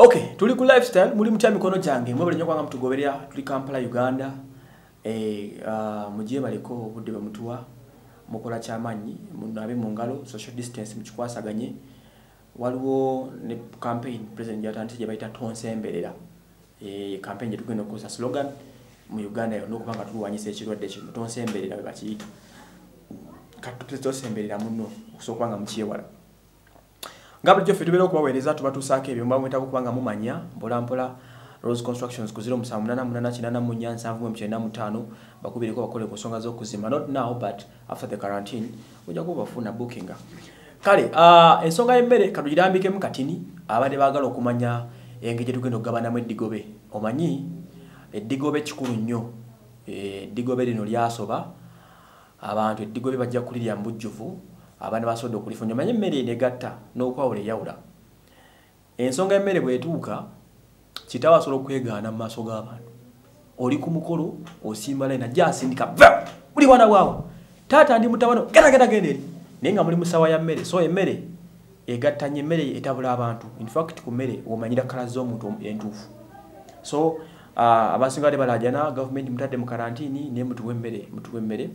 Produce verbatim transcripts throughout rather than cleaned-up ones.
Okay, tuli ku lifestyle muri mutya mikono jange mwebale nyo kwanga mtugoberya tuli Kampala Uganda eh uh, mugiye baliko budde bamutuwa mukola kyamanyi munabe mu ngalo social distance mukikwasaganye waliwo ne campaign president yatante je bayita tonsemberera eh campaign je tugenda kusa slogan mu Uganda yo nokubanga tuwanyise ekirwadde kino tonsemberera be bakiyita katutu tonsemberera muno osokwanga mukiewala Ngabri Joffrey tubero kubawereza tubatusake ebyomba mweta kubanga mumanya mpola mpola Rose Constructions ku zero seven eight eight nine mu Nyanza nvu mchenda mutano bakubireko bakole kusonga zo kuzima not now but after the quarantine ujja kubafuna booking kale ah uh, ensonga y'emmere kadugirambike mu katini abade bagala okumanya engeje tugendo gabana mu Digobe omanyi eddigobe kikulu nnyo eddigobe lino lyasoba abantu eddigobe bajja kulirya mbujjuvu abana basodo kulifunyo manye mmere negatta n'okwawule yawula ensonga emmere bwetuuka kitawa solo kwegana mu maaso g'abantu oli ku mukolo osimbala ina jasindika buli wana wawo tata ndi mutabano geta geta gende nenga muri musawa ya mmere so emmere egattanye mmere etabula abantu in fact ku mmere omanyira kala z'omuntu entuufu so uh, abasinga de balajana government mutadde mu karantini ne mutu wemmere mutu wemmere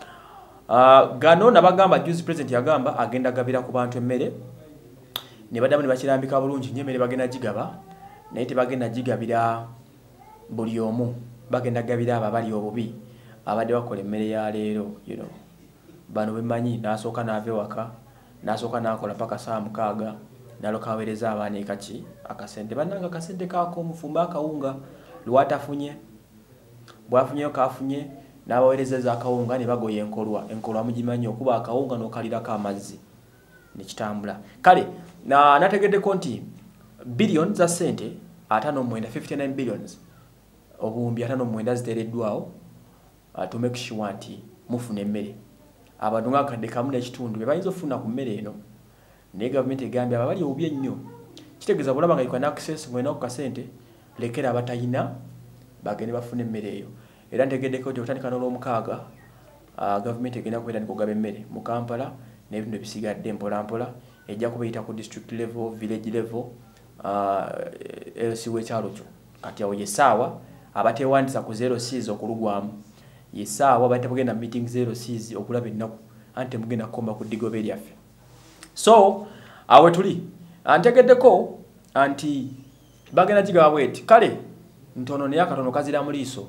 Uh, gano nabagamba juice president yagamba agenda gabira ku bantu emmere ne badamu ne bakirambika bulungi nyemere bagenda jigaba naye tebagenda jigabira buli omu bagenda gabira ababali obubi abadde bakola emmere ya leero you know bano bemanyi nasoka nave waka nasoka nakola paka saa mukaaga nalokawereza abaana ekaki akasente bananga kasente kako mufumba akawunga lwatafunye bwafunye kafunye n'abawerezeza akawunga ne bagoye enkolwa enkolwa mugimanyi okuba akawunga n'okalira ka mazzi ne kitambula kale na nategedde konti billions za sente atano mwenda fifty-nine billions obumbi atano mwenda zitereddwawo uh, to make sure nti mufuna emmere abantu ngakadde kamu n'ekitundu be bayinza ofuna ku mmere eno ne government egambye ababali obubi ennyo kitegeeza bulaba nga ikwana access mwena ku kasente lekera abatayina bagende bafune emmere eyo era ntegedeko otandika n'olwomukaaga uh, government egenda kubeera nikugaba emmere mu Kampala n'ebintu ebisigadde mpola mpola ejja kubayita ku district level village level uh, L C w'ekyalo kyo kati awo yesaawa abatewandisa ku zero six okulugwamu yesaawa bayita kugenda meeting zero six okulaba ennaku ante mugenda kukomba ku Digobe lyaffe so awe tuli antegeddeko anti bagenda gigaba bweti kale ntono ne yakatono kazira mu liiso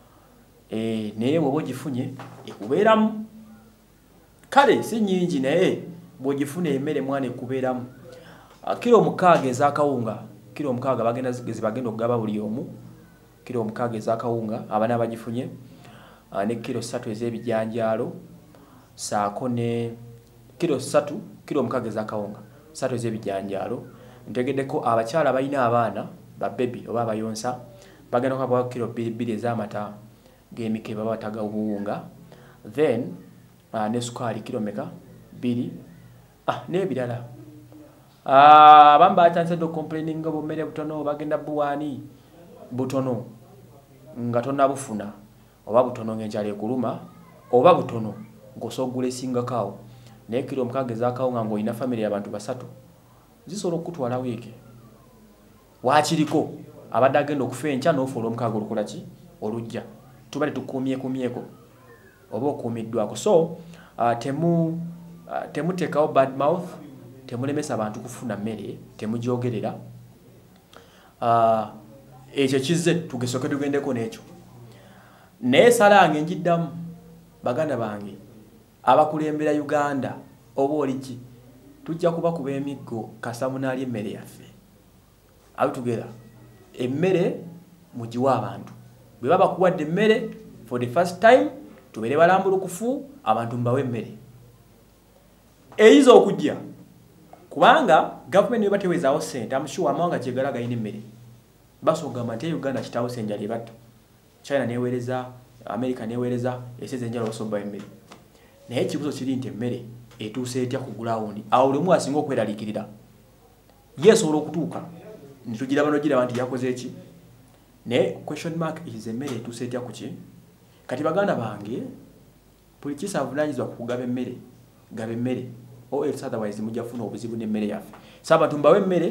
eh naye bwo gifunye ekubeeramu kale si nyingi naye bwo gifune emmere mwana ekubeeramu kilo mukaaga ezakawunga kilo mukaaga bagenda zigezi bagenda okugaba buli omu kilo mukaaga ezakawunga abana bagifunye ne kilo three ez'ebijanjalo saako ne kilo three kilo mukaaga ezakawunga three ez'ebijanjalo ntegeddeko abakyala balina abaana ba baby oba abayonsa bagenda okugaba kilo two ez'amata gemike baba taga ubuunga then uh, ne sukali kilomeka bili ah ne bidala ah bamba atanse do complaining ngo mere butono bagenda buwani butono ngatona bufuna oba butono ngenjale kuluma oba butono ngosogule singa kawo ne kilo mkageza kawo ngango ina family y'abantu basatu zisoro kutwala wiki waachiriko abadagenda okufencha no follow mkago lukulachi olujja tubale tukumye kumyeko oba okumiddwako so uh, temu uh, temu tekao bad mouth temulemesa abantu kufuna mmere temujogerera uh, ekyo kize tugesoke tugendeko n'ekyo naye salange njiddamu baganda bange abakulembera Uganda oba oliki tujja kuba kuba emiggo kasamunali emmere yaffe abitugera emmere mugiwa abantu bwe baba kuwadde emmere for the first time tubere balambulukufu abantu mbawe emmere eyizo okujja kubanga government ne batewezaawo sente I'm sure amawanga kyegalaga ine emmere basogamba nti Uganda kitawo senjali bato China newereza America newereza eseze enjalo osobba emmere naye ekibuzo kiri nti emmere etuuse etya ku ground awo lemu asinga okweralikirira yeso olokutuuka nitugira bano gira bantu yakoze eki ne question mark is emmere etuuse etya kuki kati baganda bange police avunanyizwa kugaba emmere gaba emmere or else otherwise mujja funa obuzibu n'emmere yaffe saba tumbawe emmere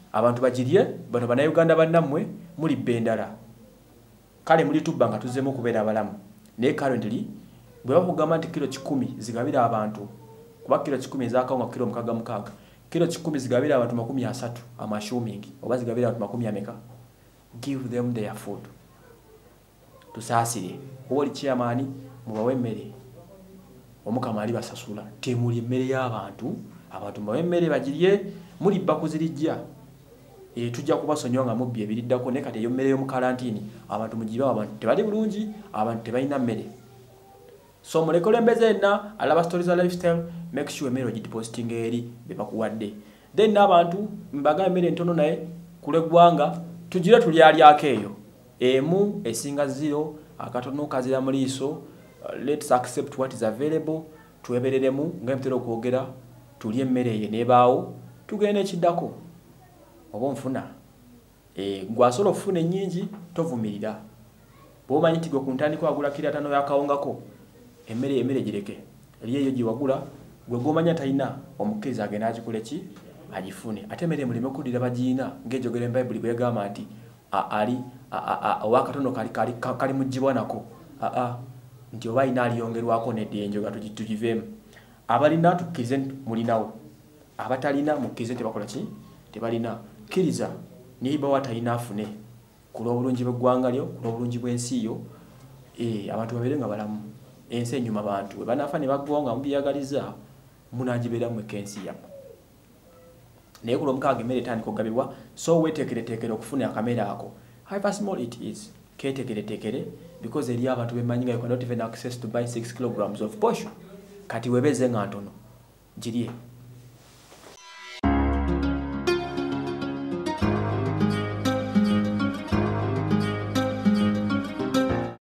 abantu bagirye bano bana Uganda bannamwe muli bendala kale muli tubba nga tuzemu kubeera abalamu naye currently bwe bakugamba nti kilo kikumi zigabira abantu kuba kilo kikumi ezakawunga kilo mukaga mukaga kilo kikumi zigabira abantu makumi asatu amashuming oba zigabira abantu makumi ameka give them their food tusaasire oli chairman mubawe emmere omukama ali basasula temuli emmere y'abantu abantu mubawe emmere bagirye muli bakuzirijja e tujja kubasonyiwa nga mubbi ebiriddako ne kati eyo mmere y'omu karantini abantu mugiba abantu tebali bulungi abantu tebalina mmere so mulekolembeze enna alaba stories of lifestyle make sure emmere ogidepositing eri bebakuwadde then n'abantu mbaga emmere ntono naye kule gwanga tujire tulyalyako eyo emu esinga zero akatono kazira mu liiso uh, let's accept what is available tuebereremu ng'emtero okwogera tulye emmere ye nebaawo tugende ekiddako oba nfuna e gwasolo fune nyingi tovumirira bwomanyi nti gwe ku ntandiko wagula kira tano yakawongako emmere emmere gireke eriyo eyo giwagula gwe gwomanya talina omukkiriza agenda agikole ki agifune ate emmere muleme kuddira bagiina ng'ejjogera Bible bwegamba nti ali owakatono kali kali kali mujibwa nako a a nti oba ina aliyongerwako neddenjo gato gitujivemu abalina tukkirize mulinawo abatalina mukkirize tebakola ki tebalina kiriza niba watalina afune kulo bulungi bw'eggwanga lyo kulo bulungi bw'ensi yo eh abantu babere nga balamu ensi enyuma abantu banafa ne bagwonga mubiyagaliza munajibera mu kensi yapo naye kulo mukage mere tani kugabibwa so wetekere tekere okufuna akamera ako however small it is ketekere tekere because eri abantu bemanyinga you cannot even access to buy six kilograms of posho kati webeze nga ntono girie